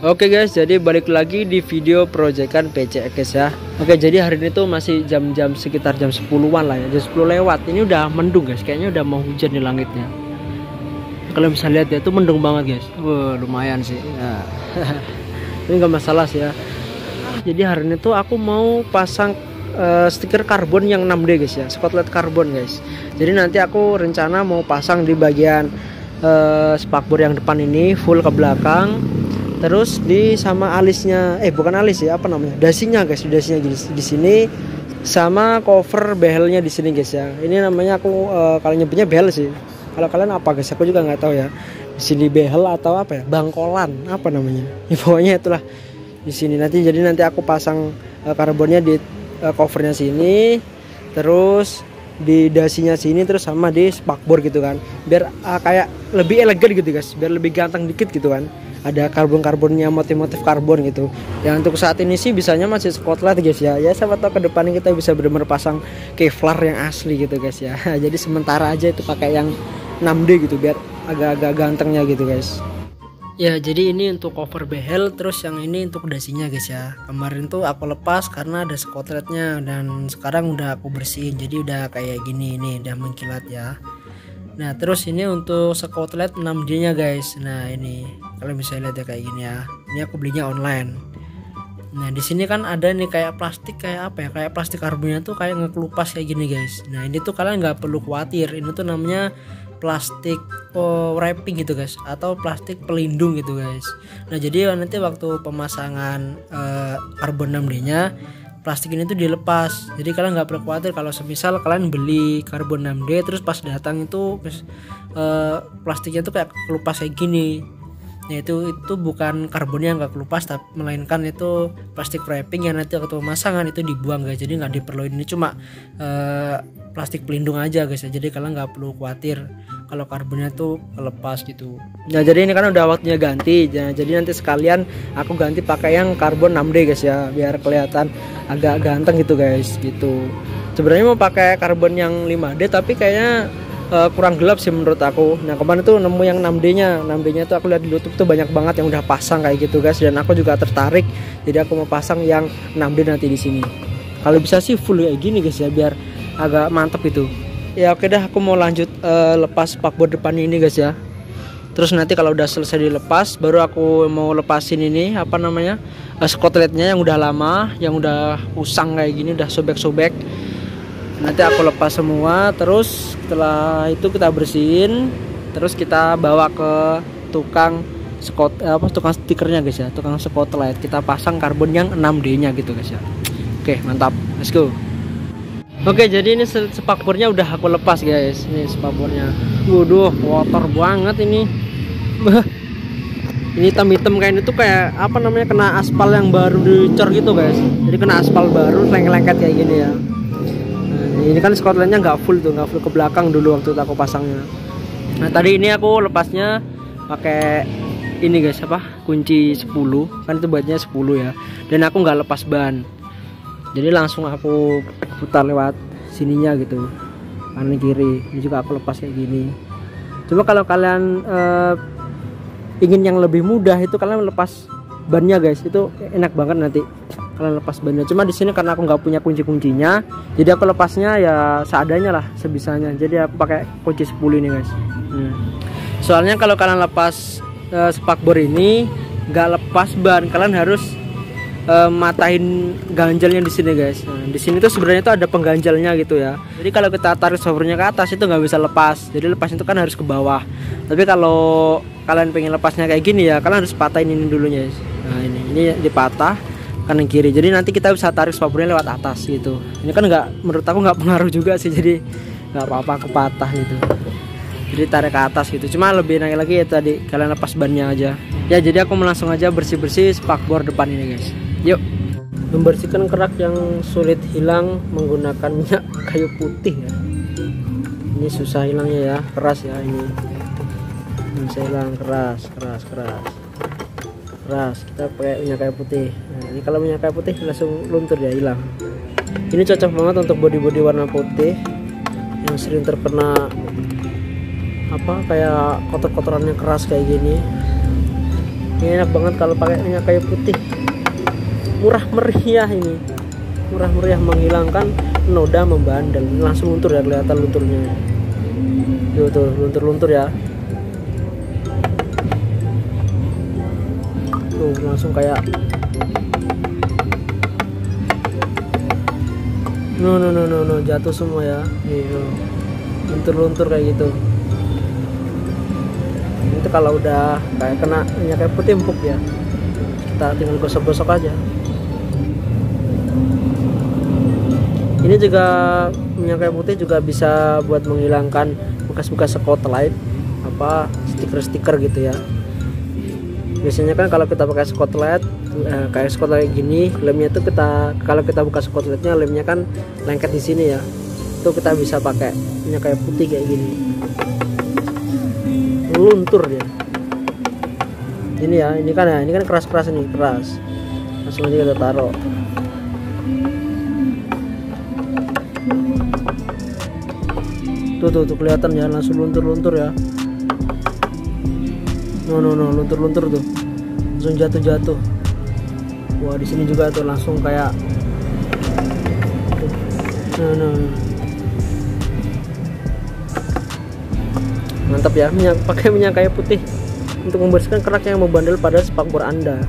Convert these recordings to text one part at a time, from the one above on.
Oke guys, jadi balik lagi di video proyekan PCX guys ya. Oke, jadi hari ini tuh masih jam-jam sekitar jam 10-an lah ya, jam 10 lewat. Ini udah mendung guys, kayaknya udah mau hujan di langitnya. Kalian bisa lihat ya, itu mendung banget guys. Wah, lumayan sih ya. Ini nggak masalah sih ya. Jadi hari ini tuh aku mau pasang stiker karbon yang 6D guys ya, spotlight karbon guys. Jadi nanti aku rencana mau pasang di bagian spakbor yang depan ini full ke belakang. Terus di sama alisnya, bukan alis ya, apa namanya, dasinya guys, dasinya di sini, sama cover behelnya di sini guys ya. Ini namanya aku kalau nyebutnya behel sih. Kalau kalian apa guys, aku juga nggak tahu ya. Di sini behel atau apa ya, bangkolan, apa namanya? Ya, pokoknya itulah di sini nanti. Jadi nanti aku pasang karbonnya di covernya sini, terus di dasinya sini, terus sama di spakbor gitu kan. Biar kayak lebih elegan gitu guys, biar lebih ganteng dikit gitu kan. Ada karbon-karbonnya, motif-motif karbon gitu. Ya untuk saat ini sih bisanya masih spotlight guys ya. Ya siapa tahu ke depannya kita bisa benar-benar pasang Kevlar yang asli gitu guys ya. Jadi sementara aja itu pakai yang 6D gitu biar agak-agak gantengnya gitu guys. Ya jadi ini untuk cover behel, terus yang ini untuk dasinya guys ya. Kemarin tuh aku lepas karena ada spotlightnya, dan sekarang udah aku bersihin jadi udah kayak gini, ini udah mengkilat ya. Nah terus ini untuk spotlight 6D nya guys. Nah ini kalian bisa lihat ya kayak gini ya. Ini aku belinya online. Nah di sini kan ada nih kayak plastik, kayak apa ya, kayak plastik karbonnya tuh kayak ngekelupas kayak gini guys. Nah ini tuh kalian nggak perlu khawatir, ini tuh namanya plastik wrapping gitu guys, atau plastik pelindung gitu guys. Nah jadi nanti waktu pemasangan karbon 6D nya, plastik ini tuh dilepas. Jadi kalian nggak perlu khawatir kalau semisal kalian beli karbon 6D terus pas datang itu plastiknya tuh kayak kelupas kayak gini. Nah itu bukan karbonnya nggak kelupas, tapi melainkan itu plastik wrapping yang nanti waktu pemasangan itu dibuang guys. Jadi nggak diperluin, ini cuma plastik pelindung aja guys ya. Jadi kalian nggak perlu khawatir kalau karbonnya tuh kelepas gitu. Nah jadi ini kan udah waktunya ganti. Nah, jadi nanti sekalian aku ganti pakai yang karbon 6D guys ya, biar kelihatan agak ganteng gitu guys gitu. Sebenarnya mau pakai karbon yang 5D tapi kayaknya kurang gelap sih menurut aku. Nah kemarin tuh nemu yang 6D nya tuh aku lihat di YouTube tuh banyak banget yang udah pasang kayak gitu guys, dan aku juga tertarik. Jadi aku mau pasang yang 6D nanti di sini. Kalau bisa sih full kayak gini guys ya, biar agak mantep itu. Ya oke dah, aku mau lanjut lepas spakbor depan ini guys ya. Terus nanti kalau udah selesai dilepas, baru aku mau lepasin ini apa namanya, skotletnya yang udah lama, yang udah usang kayak gini, udah sobek-sobek. Nanti aku lepas semua, terus setelah itu kita bersihin, terus kita bawa ke tukang tukang stikernya guys ya, tukang spotlight. Kita pasang karbon yang 6D nya gitu guys ya. Oke mantap, let's go. Oke jadi ini spakbornya udah aku lepas guys. Ini spakbornya, waduh kotor banget ini. Ini hitam-hitam kayak ini tuh kayak apa namanya, kena aspal yang baru dicor gitu guys. Jadi kena aspal baru lengket-lengket kayak gini ya. Ini kan skotletnya nggak full tuh, nggak full ke belakang dulu waktu aku pasangnya. Nah tadi ini aku lepasnya pakai ini guys, apa, kunci 10 kan, itu buatnya 10 ya, dan aku nggak lepas ban, jadi langsung aku putar lewat sininya gitu, kanan kiri. Ini juga aku lepas kayak gini. Cuma kalau kalian ingin yang lebih mudah, itu kalian lepas bannya guys, itu enak banget nanti kalian lepas bannya. Cuma di sini karena aku nggak punya kunci-kuncinya, jadi aku lepasnya ya seadanya lah, sebisanya. Jadi aku pakai kunci 10 ini guys. Soalnya kalau kalian lepas spakbor ini nggak lepas ban, kalian harus matahin ganjalnya di sini guys. Nah, di sini tuh sebenarnya tuh ada pengganjalnya gitu ya. Jadi kalau kita tarik spakbornya ke atas itu nggak bisa lepas. Jadi lepasnya itu kan harus ke bawah. Tapi kalau kalian pengen lepasnya kayak gini ya, kalian harus patahin ini dulunya guys. Nah ini dipatah kanan kiri, jadi nanti kita bisa tarik spakbornya lewat atas gitu. Ini kan menurut aku nggak pengaruh juga sih, jadi nggak apa-apa aku patah gitu. Jadi tarik ke atas gitu. Cuma lebih enak lagi ya tadi kalian lepas bannya aja. Ya jadi aku langsung aja bersih-bersih spakbor depan ini guys. Yuk. Membersihkan kerak yang sulit hilang menggunakan minyak kayu putih ya. Ini susah hilangnya ya, keras ya ini. Bisa hilang keras. Kita pakai minyak kayu putih. Nah, ini kalau minyak kayu putih langsung luntur ya, hilang. Ini cocok banget untuk bodi-bodi warna putih yang sering terkena apa kayak kotor-kotorannya keras kayak gini. Ini enak banget kalau pakai minyak kayu putih. Murah meriah ini. Murah meriah, menghilangkan noda membandel. Langsung luntur ya, kelihatan lunturnya. Tuh luntur-luntur ya. Tuh langsung kayak no jatuh semua ya. Nih luntur-luntur kayak gitu. Itu kalau udah kayak kena minyak kayu putih empuk ya, kita tinggal gosok-gosok aja. Ini juga minyak kayu putih juga bisa buat menghilangkan bekas-bekas Scotch-Lite, apa stiker-stiker gitu ya. Biasanya kan kalau kita pakai Scotch-Lite kayak Scotch-Lite gini, lemnya tuh kalau kita buka Scotch-Lite-nya, lemnya kan lengket di sini ya. Itu kita bisa pakai minyak kayu putih kayak gini. Luntur dia. Ini ya, ini kan keras-keras nih, keras. Langsung aja kita taruh. Tuh kelihatan ya, langsung luntur-luntur ya. No luntur-luntur tuh. Langsung jatuh. Wah, di sini juga tuh langsung kayak mantap ya, pakai minyak kayu putih untuk membersihkan kerak yang membandel pada spakbor Anda.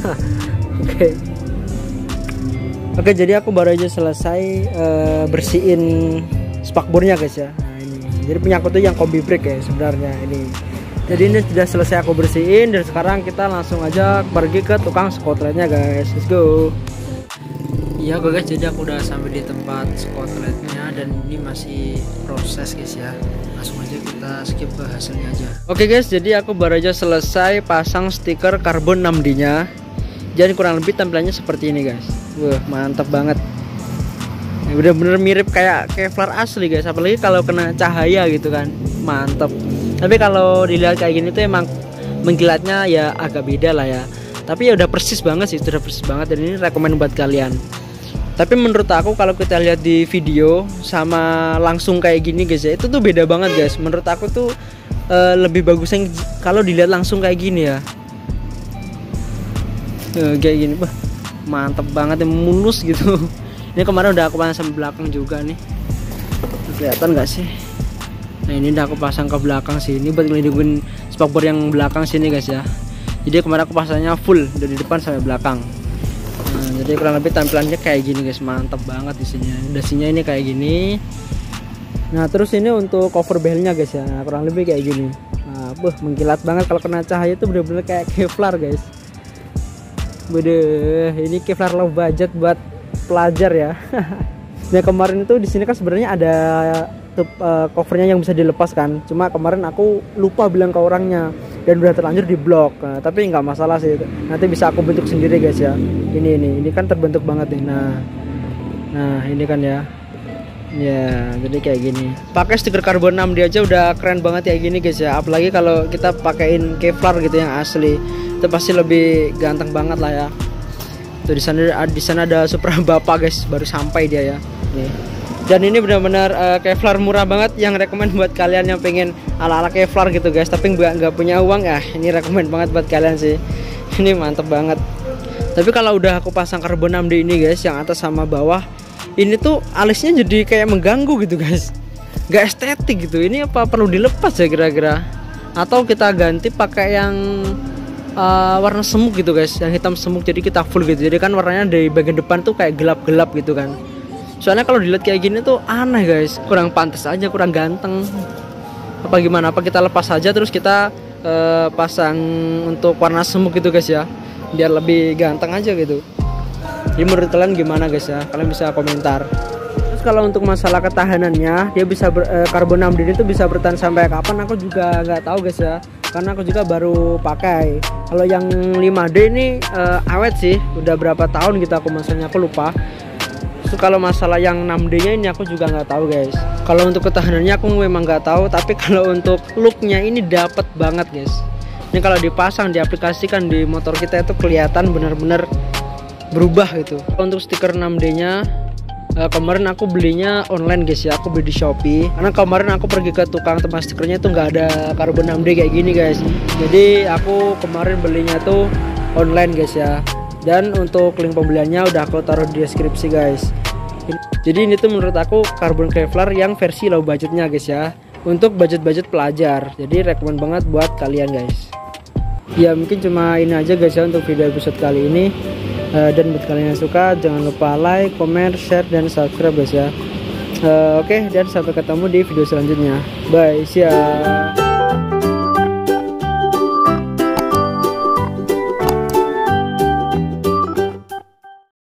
Oke, jadi aku baru aja selesai bersihin spakbornya guys ya. Nah, ini jadi punya aku tuh yang kombi brake ya sebenarnya ini. Jadi ini sudah selesai aku bersihin, dan sekarang kita langsung aja pergi ke tukang Scotch-Lite-nya guys. Let's go. Iya guys, jadi aku udah sampai di tempat Scotch-Lite-nya, dan ini masih proses guys ya. Langsung aja kita skip ke hasilnya aja. Oke guys, jadi aku baru aja selesai pasang stiker karbon 6D nya. Jadi kurang lebih tampilannya seperti ini guys. Wah, mantap banget. Bener-bener mirip kayak Kevlar asli guys, apalagi kalau kena cahaya gitu kan, mantap. Tapi kalau dilihat kayak gini tuh emang mengkilatnya ya agak beda lah ya. Tapi ya udah persis banget sih, sudah persis banget, dan ini rekomend buat kalian. Tapi menurut aku kalau kita lihat di video sama langsung kayak gini guys ya, itu tuh beda banget guys. Menurut aku tuh lebih bagusnya kalau dilihat langsung kayak gini ya. Kayak gini, bah, mantep banget ya, mulus gitu. Ini kemarin udah aku pasang sampai belakang juga nih. Kelihatan nggak sih? Nah, ini udah aku pasang ke belakang sini buat ngelindungin spakbor yang belakang sini guys ya. Jadi kemarin aku pasangnya full dari depan sampai belakang. Nah, jadi kurang lebih tampilannya kayak gini guys, mantap banget isinya. Dasinya ini kayak gini. Nah, terus ini untuk cover belnya guys ya, kurang lebih kayak gini. Nah, mengkilat banget kalau kena cahaya itu bener-bener kayak Kevlar guys. Ini Kevlar low budget buat pelajar ya. Nah, kemarin itu di sini kan sebenarnya ada covernya yang bisa dilepas kan, cuma kemarin aku lupa bilang ke orangnya dan udah terlanjur di blok. Nah, tapi nggak masalah sih, nanti bisa aku bentuk sendiri guys ya. Ini kan terbentuk banget nih. Nah ini kan ya, jadi kayak gini. Pakai stiker karbon 6D aja udah keren banget ya gini guys ya. Apalagi kalau kita pakein Kevlar gitu yang asli, itu pasti lebih ganteng banget lah ya. Tuh di sana ada Supra Bapak guys, baru sampai dia ya. Nih. Dan ini benar-benar Kevlar murah banget, yang rekomend buat kalian yang pengen ala-ala Kevlar gitu guys, tapi nggak punya uang ya. Ini rekomend banget buat kalian sih. Ini mantep banget. Tapi kalau udah aku pasang karbon 6D ini guys, yang atas sama bawah, ini tuh alisnya jadi kayak mengganggu gitu guys, nggak estetik gitu. Ini apa perlu dilepas ya kira-kira, atau kita ganti pakai yang warna semuk gitu guys, yang hitam semuk, jadi kita full gitu. Jadi kan warnanya dari bagian depan tuh kayak gelap-gelap gitu kan. Soalnya kalau dilihat kayak gini tuh aneh guys, kurang pantas aja, kurang ganteng. Apa gimana? Apa kita lepas saja terus kita pasang untuk warna semuk gitu guys ya, biar lebih ganteng aja gitu. Jadi menurut kalian gimana guys ya? Kalian bisa komentar. Terus kalau untuk masalah ketahanannya, dia bisa karbon 6D ini tuh bisa bertahan sampai kapan? Aku juga nggak tahu guys ya, karena aku juga baru pakai. Kalau yang 5D ini awet sih, udah berapa tahun gitu aku masanya, aku lupa. Kalau masalah yang 6D nya ini aku juga nggak tahu guys. Kalau untuk ketahanannya aku memang nggak tahu, tapi kalau untuk looknya ini dapat banget guys. Ini kalau dipasang, diaplikasikan di motor kita itu kelihatan benar-benar berubah gitu. Untuk stiker 6D nya Kemarin aku belinya online guys ya, aku beli di Shopee. Karena kemarin aku pergi ke tukang tempat stikernya tuh nggak ada karbon 6D kayak gini guys. Jadi aku kemarin belinya tuh online guys ya. Dan untuk link pembeliannya udah aku taruh di deskripsi guys. Jadi ini tuh menurut aku karbon Kevlar yang versi low budgetnya guys ya, untuk budget pelajar. Jadi rekomend banget buat kalian guys. Ya mungkin cuma ini aja guys ya untuk video episode kali ini. Dan buat kalian yang suka jangan lupa like, comment, share, dan subscribe guys ya. Oke, dan sampai ketemu di video selanjutnya. Bye, see ya.